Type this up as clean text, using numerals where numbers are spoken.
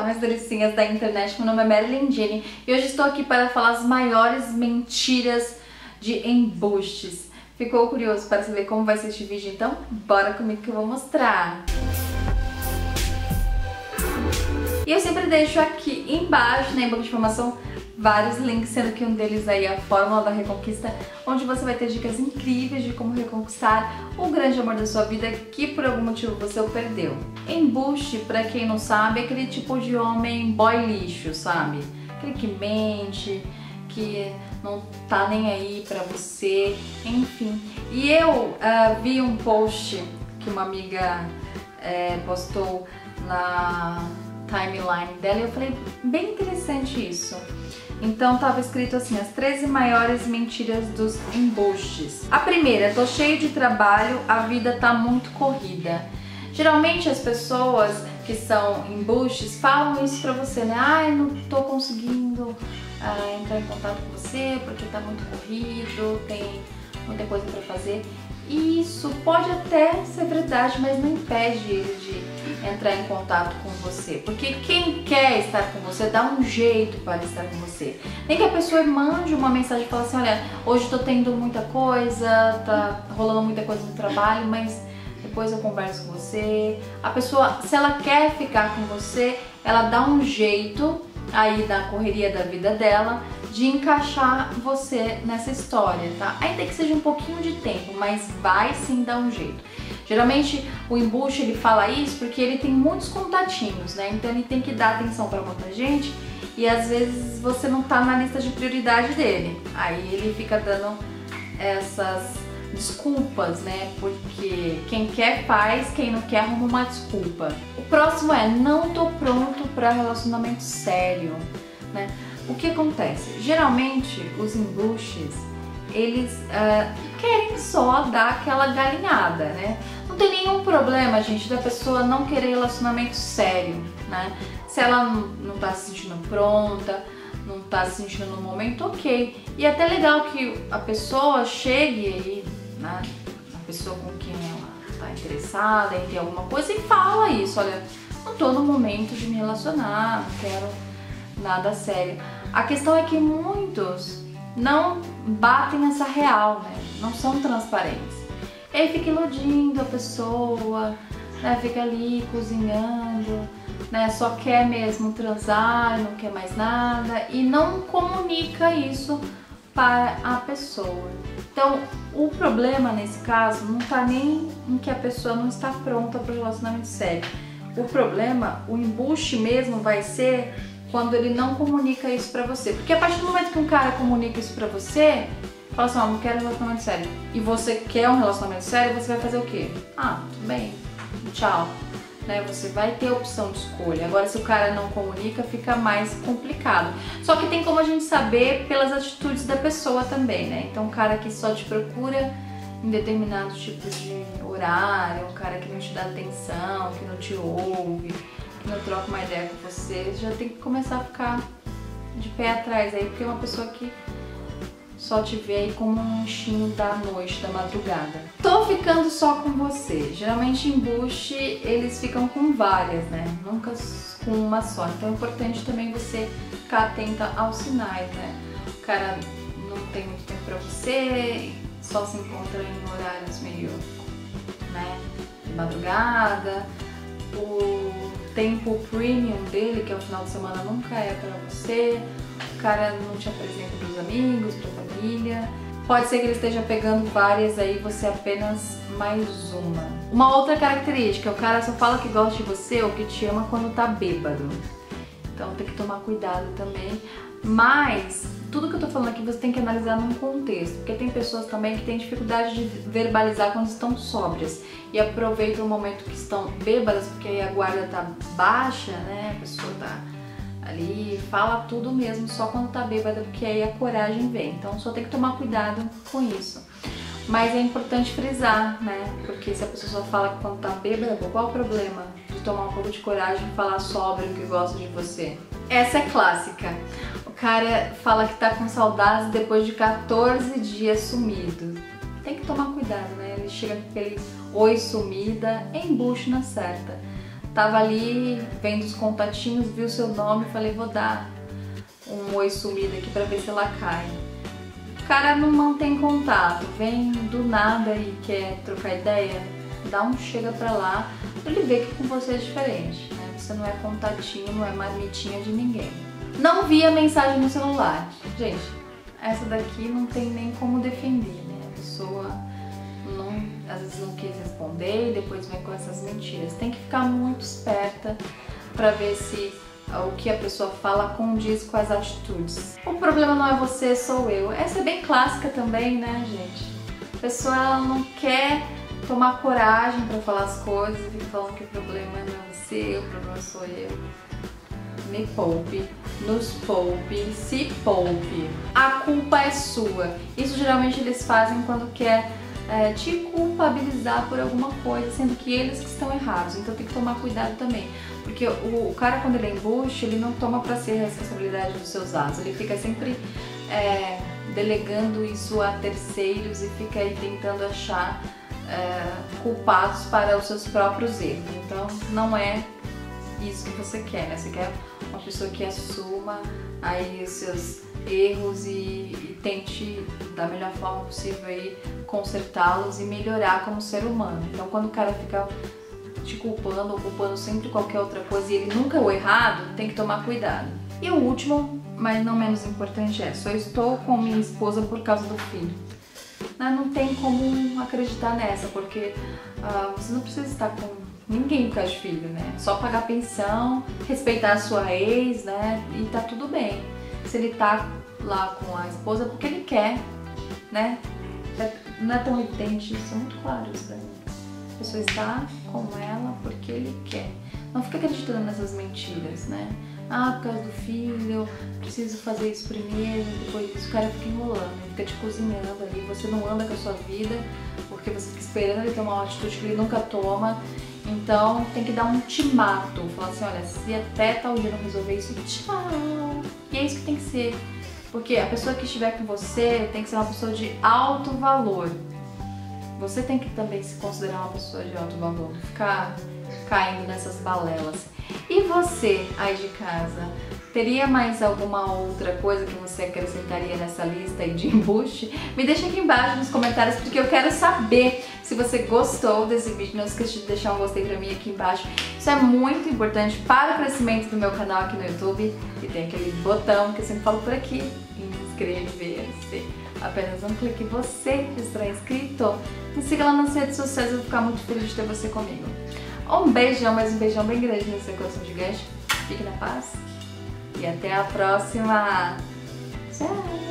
Olá, minhas delicinhas da internet, meu nome é Marilyn Jenny e hoje estou aqui para falar as maiores mentiras de embustes. Ficou curioso para saber como vai ser este vídeo? Então bora comigo que eu vou mostrar! E eu sempre deixo aqui embaixo, na boca de informação, vários links, sendo que um deles aí é a Fórmula da Reconquista, onde você vai ter dicas incríveis de como reconquistar o grande amor da sua vida que por algum motivo você o perdeu. Embuste, pra quem não sabe, é aquele tipo de homem boy lixo, sabe? Aquele que mente, que não tá nem aí pra você, enfim. E eu vi um post que uma amiga postou na timeline dela e eu falei, bem interessante isso. Então tava escrito assim, as 13 maiores mentiras dos embustes. A primeira, tô cheio de trabalho, a vida tá muito corrida. Geralmente as pessoas que são embustes falam isso pra você, né? Ai, não tô conseguindo entrar em contato com você porque tá muito corrido, tem muita coisa pra fazer. E isso pode até ser verdade, mas não impede ele de entrar em contato com você, porque quem quer estar com você dá um jeito para estar com você. Nem que a pessoa mande uma mensagem e fale assim, olha, hoje tô tendo muita coisa, tá rolando muita coisa no trabalho, mas depois eu converso com você. A pessoa, se ela quer ficar com você, ela dá um jeito aí na correria da vida dela de encaixar você nessa história, tá? Ainda que seja um pouquinho de tempo, mas vai sim dar um jeito. Geralmente o embuste ele fala isso porque ele tem muitos contatinhos, né? Então ele tem que dar atenção para muita gente e às vezes você não tá na lista de prioridade dele. Aí ele fica dando essas desculpas, né? Porque quem quer faz, quem não quer arruma uma desculpa. O próximo é não tô pronto para relacionamento sério, né? O que acontece? Geralmente os embustes eles querem só dar aquela galinhada, né? Não tem nenhum problema, gente, da pessoa não querer relacionamento sério, né? Se ela não tá se sentindo pronta, não tá se sentindo no momento, ok. E é até legal que a pessoa chegue aí, né? A pessoa com quem ela tá interessada em ter alguma coisa e fala isso, olha, não tô no momento de me relacionar, não quero nada sério. A questão é que muitos não batem essa real, né? Não são transparentes. E aí fica iludindo a pessoa, né? Fica ali cozinhando, né? Só quer mesmo transar, não quer mais nada e não comunica isso para a pessoa. Então, o problema nesse caso não tá nem em que a pessoa não está pronta para o relacionamento sério. O problema, o embuste mesmo vai ser quando ele não comunica isso pra você. Porque a partir do momento que um cara comunica isso pra você, fala assim, ó, não quero um relacionamento sério, e você quer um relacionamento sério, você vai fazer o quê? Ah, tudo bem, tchau. Né? Você vai ter opção de escolha. Agora, se o cara não comunica, fica mais complicado. Só que tem como a gente saber pelas atitudes da pessoa também, né? Então, um cara que só te procura em determinados tipos de horário, um cara que não te dá atenção, que não te ouve, que não troca uma ideia com você, já tem que começar a ficar de pé atrás aí, porque é uma pessoa que só te vê aí como um bichinho da noite, da madrugada. Tô ficando só com você. Geralmente embuste, eles ficam com várias, né? Nunca com uma só. Então é importante também você ficar atenta aos sinais, né? O cara não tem muito tempo pra você, só se encontra em horários meio, né, de madrugada. O tempo premium dele, que é o final de semana, nunca é pra você. O cara não te apresenta pros amigos, pra família. Pode ser que ele esteja pegando várias aí, você apenas mais uma. Uma outra característica, o cara só fala que gosta de você ou que te ama quando tá bêbado. Então tem que tomar cuidado também. Mas tudo que eu tô falando aqui você tem que analisar num contexto, porque tem pessoas também que têm dificuldade de verbalizar quando estão sóbrias e aproveitam o momento que estão bêbadas, porque aí a guarda tá baixa, né? A pessoa tá ali, fala tudo mesmo só quando tá bêbada, porque aí a coragem vem. Então só tem que tomar cuidado com isso. Mas é importante frisar, né? Porque se a pessoa só fala quando tá bêbada, qual o problema de tomar um pouco de coragem e falar sóbrio que gosta de você? Essa é clássica. O cara fala que tá com saudades depois de 14 dias sumido. Tem que tomar cuidado, né? Ele chega com aquele oi sumida, embuste na certa. Tava ali vendo os contatinhos, viu seu nome, falei, vou dar um oi sumido aqui pra ver se ela cai. O cara não mantém contato, vem do nada e quer trocar ideia, dá um chega pra lá, pra ele ver que com você é diferente, né? Você não é contatinho, não é marmitinha de ninguém. Não vi a mensagem no celular. Gente, essa daqui não tem nem como defender, né? A pessoa às vezes não quis responder e depois vem com essas mentiras. Tem que ficar muito esperta pra ver se o que a pessoa fala condiz com as atitudes. O problema não é você, sou eu. Essa é bem clássica também, né, gente? A pessoa ela não quer tomar coragem pra falar as coisas e fica falando que o problema não é você, o problema sou eu. Me poupe, nos poupe, se poupe. A culpa é sua. Isso geralmente eles fazem quando quer te culpabilizar por alguma coisa, sendo que eles que estão errados. Então tem que tomar cuidado também, porque o cara, quando ele é embuste, ele não toma pra si a responsabilidade dos seus atos, ele fica sempre delegando isso a terceiros e fica aí tentando achar culpados para os seus próprios erros. Então não é isso que você quer, né? Você quer uma pessoa que assuma aí os seus erros e tente da melhor forma possível aí consertá-los e melhorar como ser humano. Então quando o cara fica te culpando ou culpando sempre qualquer outra coisa e ele nunca é o errado, tem que tomar cuidado. E o último, mas não menos importante, só estou com minha esposa por causa do filho. Não tem como acreditar nessa, porque você não precisa estar com ninguém por causa de filho, né? Só pagar pensão, respeitar a sua ex, né? E tá tudo bem. Se ele tá lá com a esposa porque ele quer, né? Não é tão evidente, isso é muito claro isso pra mim. A pessoa está com ela porque ele quer. Não fica acreditando nessas mentiras, né? Por causa do filho, preciso fazer isso primeiro, depois isso. O cara fica enrolando, ele fica te cozinhando ali, você não anda com a sua vida porque você fica esperando ele tomar uma atitude que ele nunca toma. Então tem que dar um ultimato, falar assim, olha, se até tal dia não resolver isso, tchau. E é isso que tem que ser, porque a pessoa que estiver com você tem que ser uma pessoa de alto valor. Você tem que também se considerar uma pessoa de alto valor, não ficar caindo nessas balelas. E você aí de casa, teria mais alguma outra coisa que você acrescentaria nessa lista aí de embuste? Me deixa aqui embaixo nos comentários, porque eu quero saber se você gostou desse vídeo. Não esqueça de deixar um gostei pra mim aqui embaixo. Isso é muito importante para o crescimento do meu canal aqui no YouTube. E tem aquele botão que eu sempre falo por aqui, inscrever-se. Apenas um clique, você que está inscrito. Me siga lá nas redes sociais, eu vou ficar muito feliz de ter você comigo. Um beijão, mas um beijão bem grande nesse seu coração gigante. Fique na paz. E até a próxima. Tchau!